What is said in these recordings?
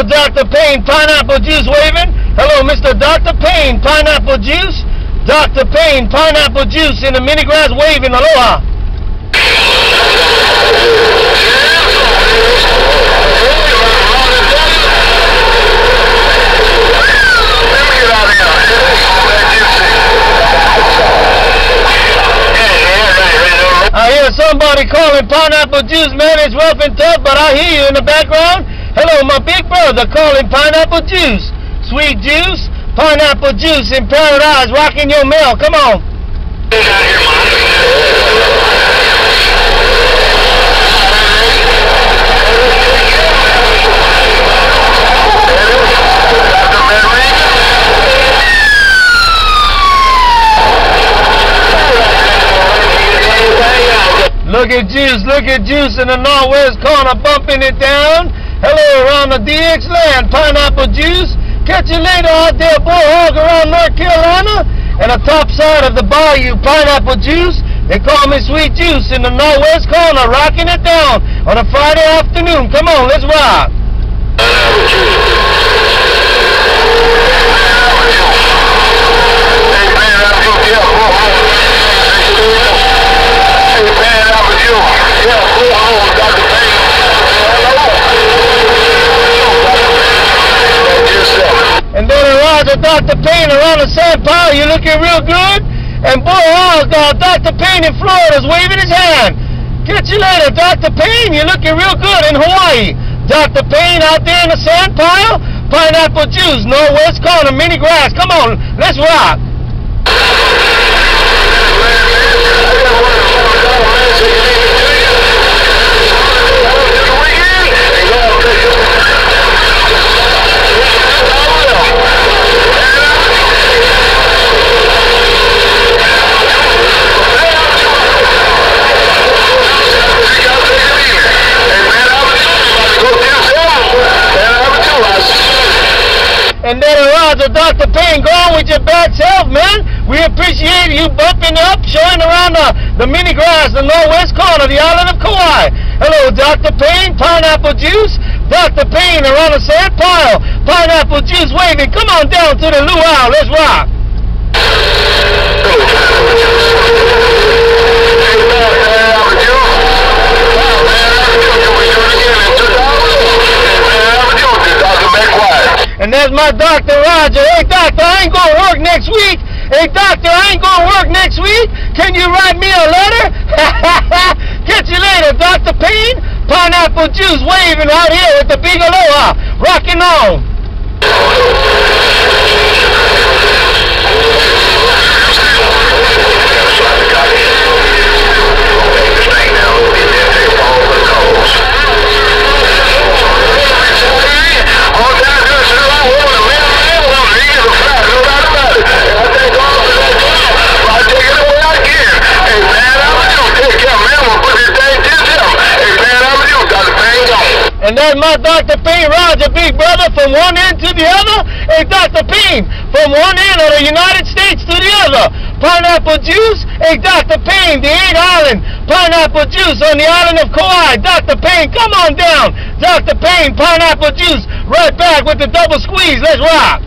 Dr. Payne, pineapple juice waving. Hello, Mr. Dr. Payne, pineapple juice. Dr. Payne, pineapple juice in the mini grass waving. Aloha. I hear somebody calling pineapple juice, man. It's rough and tough, but I hear you in the background. Hello, my big brother calling pineapple juice. Sweet juice, pineapple juice in paradise, rocking your mail. Come on. Look at juice in the northwest corner, bumping it down. Hello, around the DX land, pineapple juice. Catch you later out there, Bullhog, around North Carolina. And the top side of the bayou, pineapple juice. They call me Sweet Juice in the northwest corner, rocking it down on a Friday afternoon. Come on, let's rock. And then Roger, Dr. Payne around the San Paulo, you looking real good. And Bullhog, Dr. Payne in Florida is waving his hand. Catch you later, Dr. Payne, you're looking real good in Hawaii. Dr. Payne out there in the sand pile, pineapple juice, northwest corner, mini grass. Come on, let's rock. And then Roger, Dr. Payne, go on with your bad self, man. We appreciate you bumping up, showing around the mini grass, the northwest corner, the island of Kauai. Hello, Dr. Payne, pineapple juice. Dr. Payne around the sand pile, pineapple juice waving. Come on down to the luau, let's rock. And there's my Dr. Roger. Hey, doctor, I ain't going to work next week. Hey, doctor, I ain't going to work next week. Can you write me a letter? Catch you later, Dr. Payne. Pineapple juice waving right here with the big aloha. Rocking on. And that's my Dr. Payne, Roger, big brother, from one end to the other. Hey, Dr. Payne, from one end of the United States to the other. Pineapple juice. Hey, Dr. Payne, the 8 Island. Pineapple juice on the island of Kauai. Dr. Payne, come on down. Dr. Payne, pineapple juice. Right back with the double squeeze. Let's rock.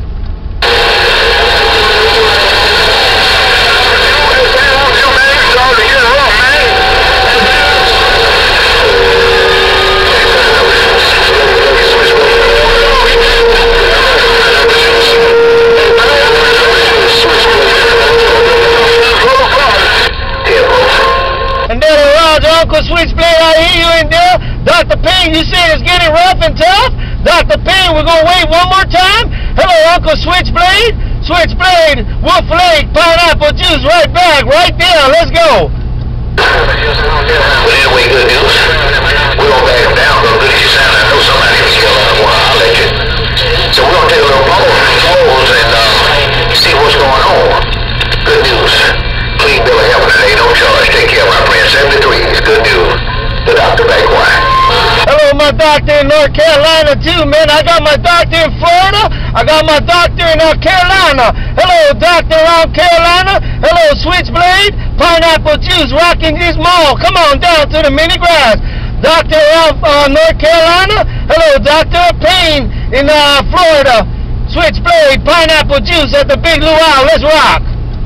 Uncle Switchblade, I hear you in there. Dr. Payne, you said it's getting rough and tough. Dr. Payne, we're going to wait one more time. Hello, Uncle Switchblade. Switchblade, Wolf Lake, pineapple juice, right back, right there. Let's go. Well, anyway, good news. We're going to back them down, but good as you sound, I know somebody was killed on one. I'll let you. So we're going to take a little pause and see what's going on. Good news. Clean bill of health today, no charge. Take care, my friend. 73 is good news. The doctor back quiet. Hello, my doctor in North Carolina too, man. I got my doctor in Florida. I got my doctor in North Carolina. Hello, doctor around Carolina. Hello, Switchblade. Pineapple juice rocking this mall. Come on down to the mini grass. Doctor around North Carolina. Hello, Dr. Payne in Florida. Switchblade pineapple juice at the Big Luau. Let's rock.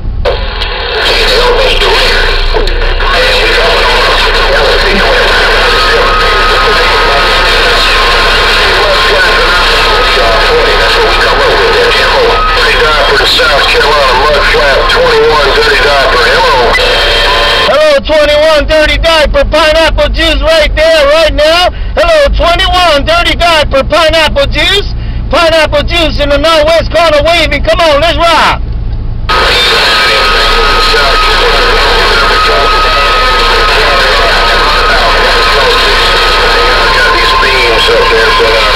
South Carolina Mud Flap 21 Dirty Diaper. Hello. Hello, 21 Dirty Diaper pineapple juice right there, right now. Hello, 21 Dirty Diaper pineapple juice. Pineapple juice in the northwest corner wavy. Come on, let's rock. Got these beams up there, so